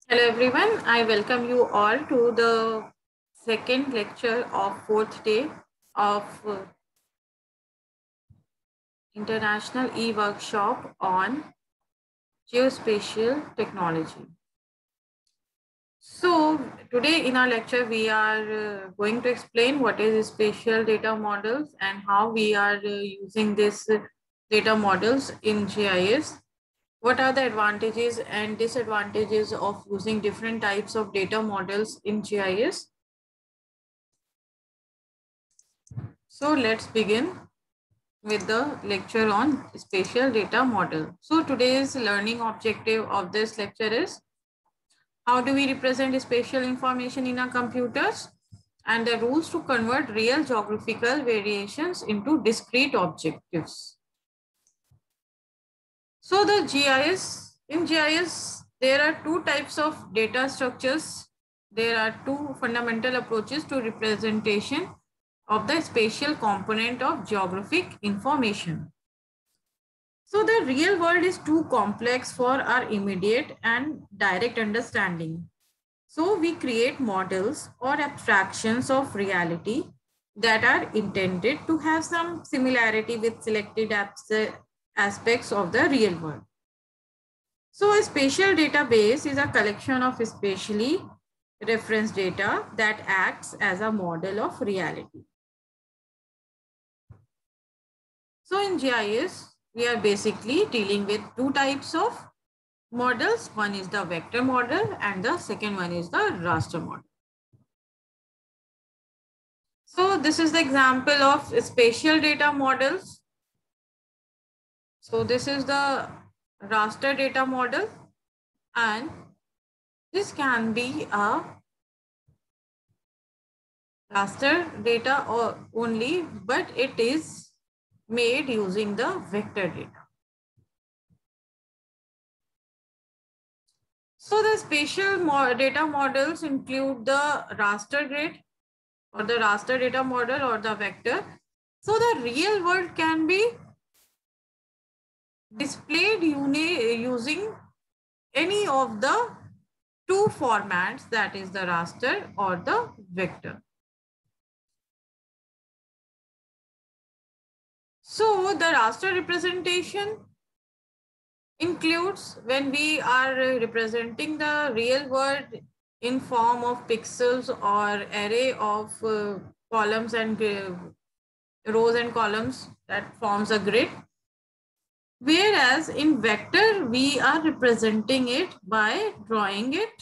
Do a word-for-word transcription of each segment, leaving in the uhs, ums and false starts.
Hello everyone, I welcome you all to the second lecture of fourth day of uh, International e-workshop on geospatial technology. So today in our lecture we are uh, going to explain what is spatial data models and how we are uh, using this uh, data models in G I S. What are the advantages and disadvantages of using different types of data models in G I S? So let's begin with the lecture on spatial data model. So today's learning objective of this lecture is how do we represent spatial information in our computers and the rules to convert real geographical variations into discrete objectives. So the G I S, in G I S, there are two types of data structures. There are two fundamental approaches to representation of the spatial component of geographic information. So the real world is too complex for our immediate and direct understanding. So we create models or abstractions of reality that are intended to have some similarity with selected aspects of the real world. So a spatial database is a collection of spatially referenced data that acts as a model of reality. So in G I S, we are basically dealing with two types of models. One is the vector model and the second one is the raster model. So this is the example of spatial data models. So this is the raster data model and this can be a raster data or only, but it is made using the vector data. So the spatial data models include the raster grid or the raster data model or the vector. So the real world can be displayed using any of the two formats, that is the raster or the vector. So the raster representation includes when we are representing the real world in form of pixels or array of uh, columns and uh, rows and columns that forms a grid. Whereas in vector, we are representing it by drawing it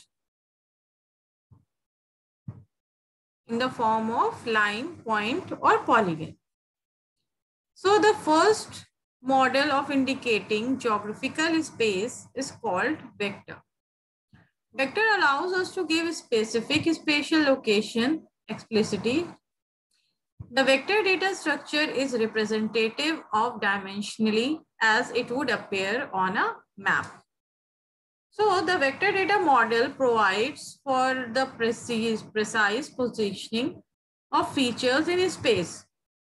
in the form of line, point, or polygon. So the first model of indicating geographical space is called vector. Vector allows us to give specific spatial location explicitly. The vector data structure is representative of dimensionally as it would appear on a map. So the vector data model provides for the precise, precise positioning of features in space.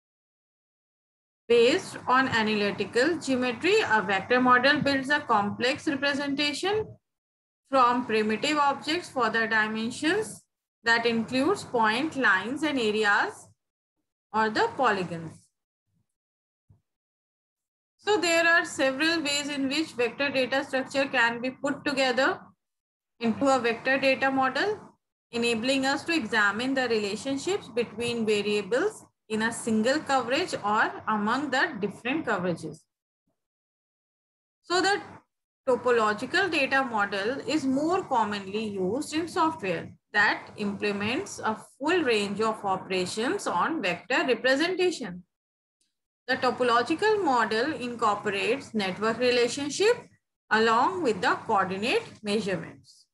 Based on analytical geometry, a vector model builds a complex representation from primitive objects for the dimensions that includes point, lines, and areas or the polygons. So there are several ways in which vector data structure can be put together into a vector data model, enabling us to examine the relationships between variables in a single coverage or among the different coverages. So the topological data model is more commonly used in software that implements a full range of operations on vector representation. The topological model incorporates network relationship along with the coordinate measurements.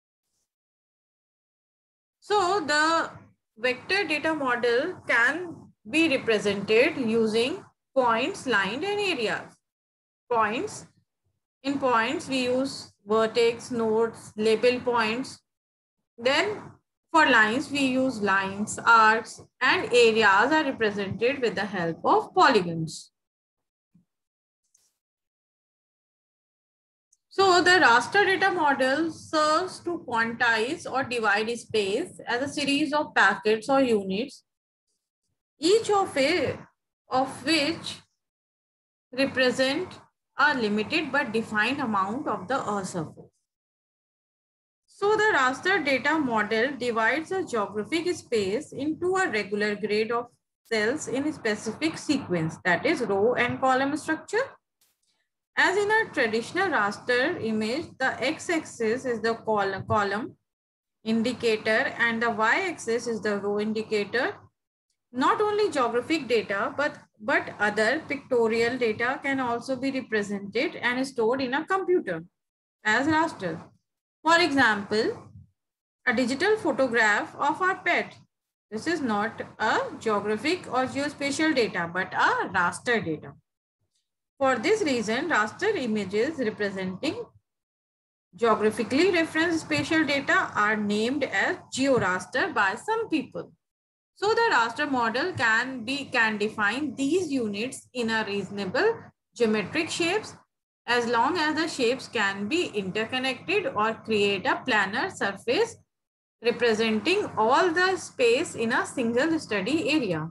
So the vector data model can be represented using points, lines, and areas. Points. In points, we use vertex, nodes, label points. Then for lines, we use lines, arcs, and areas are represented with the help of polygons. So the raster data model serves to quantize or divide space as a series of packets or units, each of, it, of which represent a limited but defined amount of the Earth surface. So the raster data model divides a geographic space into a regular grid of cells in a specific sequence, that is row and column structure. As in a traditional raster image, the x-axis is the col column indicator and the y-axis is the row indicator. Not only geographic data, but, but other pictorial data can also be represented and stored in a computer as raster. For example, a digital photograph of our pet. This is not a geographic or geospatial data, but a raster data. For this reason, raster images representing geographically referenced spatial data are named as georaster by some people. So the raster model can be can define these units in a reasonable geometric shapes as long as the shapes can be interconnected or create a planar surface representing all the space in a single study area.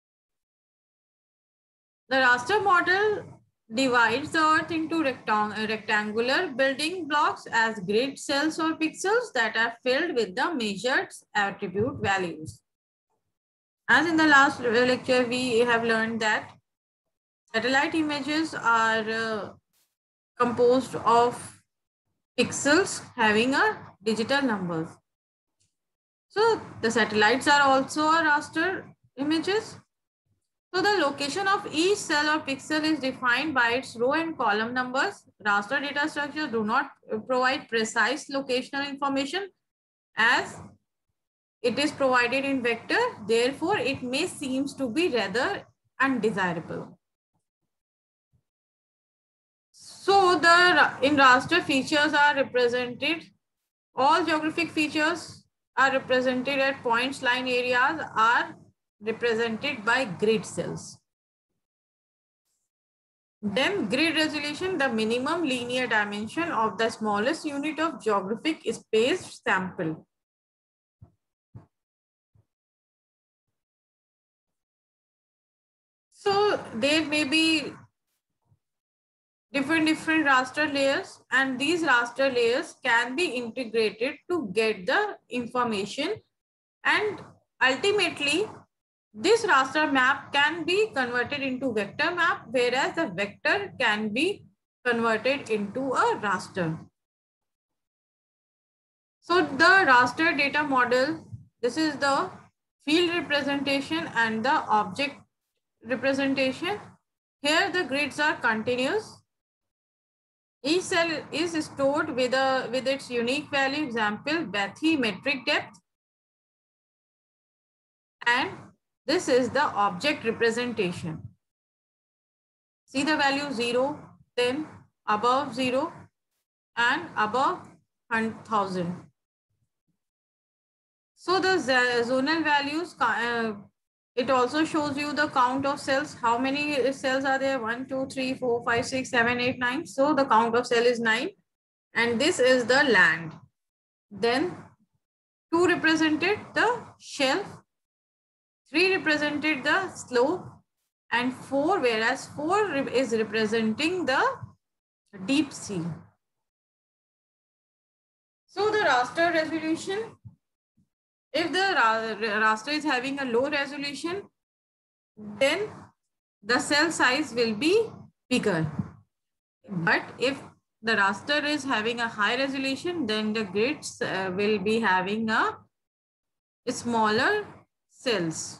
The raster model divides the Earth into rectang rectangular building blocks as grid cells or pixels that are filled with the measured attribute values. As in the last lecture, we have learned that satellite images are uh, composed of pixels having a digital numbers. So the satellites are also a raster images. So the location of each cell or pixel is defined by its row and column numbers. Raster data structures do not provide precise locational information as it is provided in vector. Therefore, it may seem to be rather undesirable. So the in raster features are represented. All geographic features are represented at points. Line areas are represented by grid cells. Then grid resolution, the minimum linear dimension of the smallest unit of geographic space sample. So there may be different different raster layers, and these raster layers can be integrated to get the information, and ultimately this raster map can be converted into vector map, whereas the vector can be converted into a raster. So the raster data model, this is the field representation and the object representation. Here the grids are continuous. Each cell is stored with a with its unique value, example bathymetric depth, and this is the object representation. See the value zero, ten, above zero, and above one thousand. So the zonal values, uh, it also shows you the count of cells. How many cells are there? one, two, three, four, five, six, seven, eight, nine. So the count of cell is nine. And this is the land. Then two represented the shelf, three represented the slope, and four, whereas four is representing the deep sea. So the raster resolution, if the raster is having a low resolution, then the cell size will be bigger. But if the raster is having a high resolution, then the grids uh, will be having a smaller cells.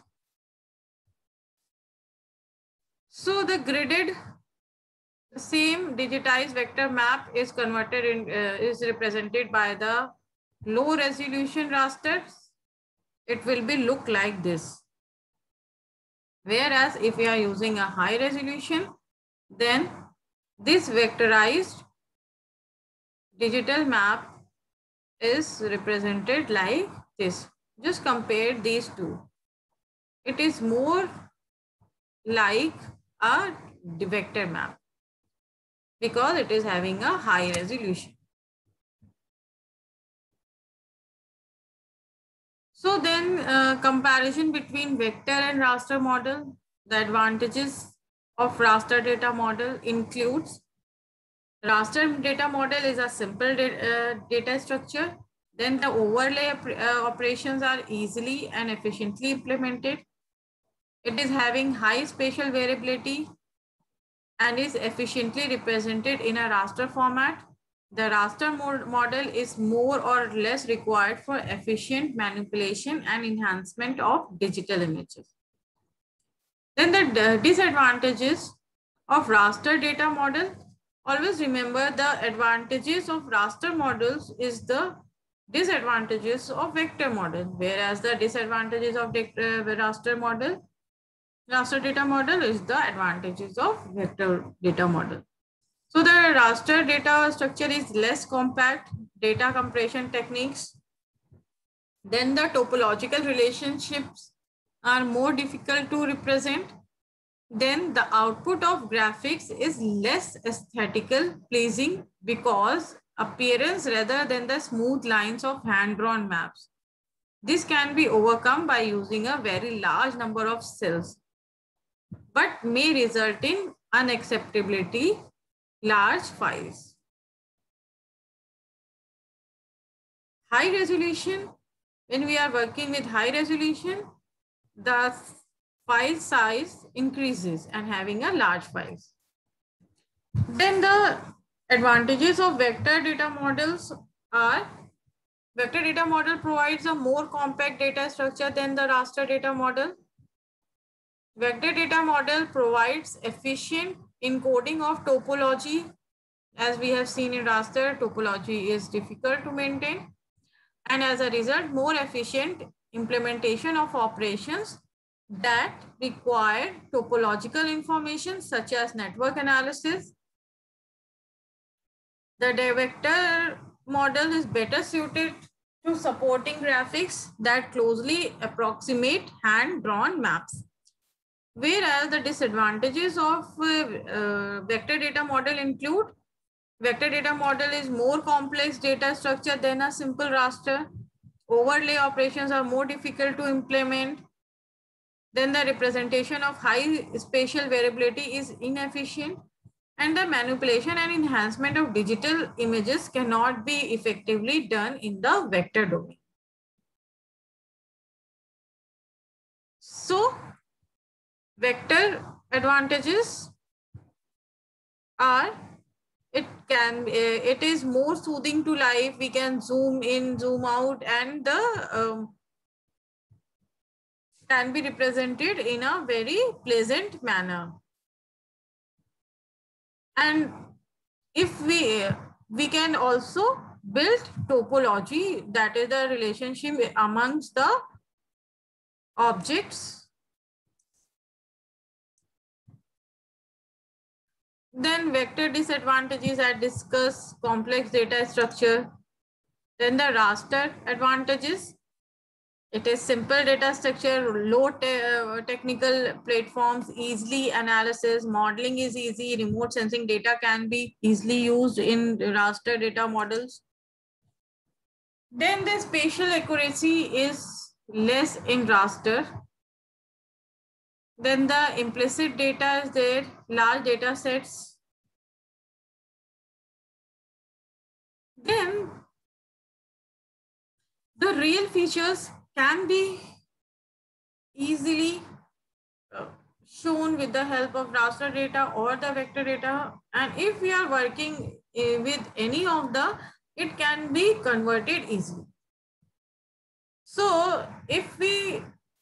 So the gridded, the same digitized vector map is converted in, uh, is represented by the low resolution rasters. It will be look like this. Whereas if we are using a high resolution, then this vectorized digital map is represented like this. Just compare these two. It is more like a vector map. because it is having a high resolution. So then uh, comparison between vector and raster model. The advantages of raster data model includes raster data model is a simple data, uh, data structure. Then the overlay uh, operations are easily and efficiently implemented. It is having high spatial variability and is efficiently represented in a raster format. The raster model is more or less required for efficient manipulation and enhancement of digital images. Then the disadvantages of raster data model. Always remember the advantages of raster models is the disadvantages of vector model, whereas the disadvantages of raster model, raster data model is the advantages of vector data model. So the raster data structure is less compact, data compression techniques. Then the topological relationships are more difficult to represent. Then the output of graphics is less aesthetical pleasing because appearance rather than the smooth lines of hand-drawn maps. This can be overcome by using a very large number of cells, but may result in unacceptability large files. High resolution, when we are working with high resolution, the file size increases and having a large files. Then the advantages of vector data models are, vector data model provides a more compact data structure than the raster data model. Vector data model provides efficient encoding of topology. As we have seen in raster, topology is difficult to maintain. And as a result, more efficient implementation of operations that require topological information such as network analysis. The vector model is better suited to supporting graphics that closely approximate hand-drawn maps. Whereas the disadvantages of uh, uh, vector data model include, vector data model is more complex data structure than a simple raster. Overlay operations are more difficult to implement. Then the representation of high spatial variability is inefficient, and the manipulation and enhancement of digital images cannot be effectively done in the vector domain. So, vector advantages are, it can, it is more soothing to life. We can zoom in, zoom out, and the um, can be represented in a very pleasant manner. And if we, we can also build topology, that is the relationship amongst the objects. Then vector disadvantages I discuss, complex data structure. Then the raster advantages. It is simple data structure, low te uh, technical platforms, easily analysis, modeling is easy, remote sensing data can be easily used in raster data models. Then the spatial accuracy is less in raster. Then the implicit data is there, large data sets. Then the real features can be easily uh, shown with the help of raster data or the vector data. And if we are working uh, with any of the, it can be converted easily. So if we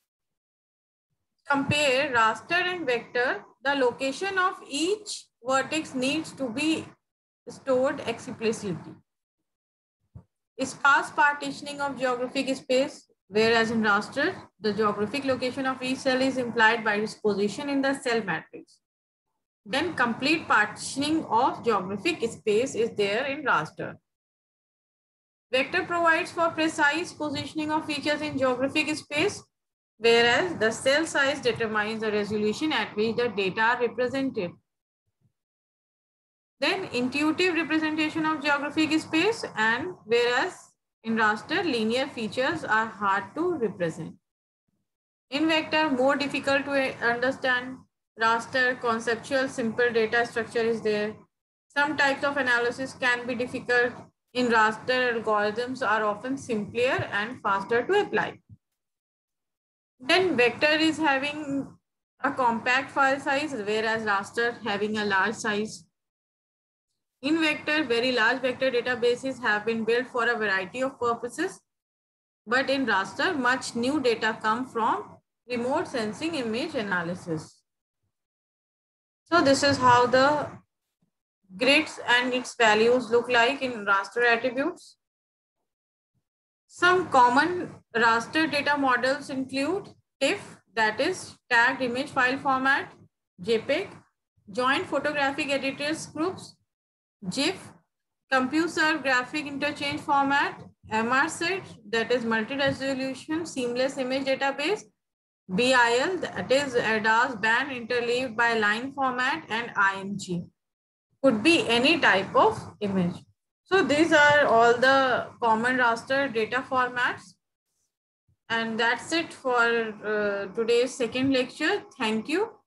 compare raster and vector, the location of each vertex needs to be stored explicitly. Sparse partitioning of geographic space, whereas in raster, the geographic location of each cell is implied by its position in the cell matrix. Then complete partitioning of geographic space is there in raster. Vector provides for precise positioning of features in geographic space, whereas the cell size determines the resolution at which the data are represented. Then intuitive representation of geographic space, and whereas in raster, linear features are hard to represent. In vector, more difficult to understand. Raster, conceptual, simple data structure is there. Some types of analysis can be difficult. In raster, algorithms are often simpler and faster to apply. Then vector is having a compact file size, whereas raster having a large size. In vector, very large vector databases have been built for a variety of purposes. But in raster, much new data come from remote sensing image analysis. So this is how the grids and its values look like in raster attributes. Some common raster data models include TIFF, that is tagged image file format, JPEG, joint photographic editors groups, GIF, CompuServe graphic interchange format, M R S I D, that is multi-resolution seamless image database, B I L, that is A D A S band interleaved by line format, and I M G. Could be any type of image. So these are all the common raster data formats. And that's it for uh, today's second lecture. Thank you.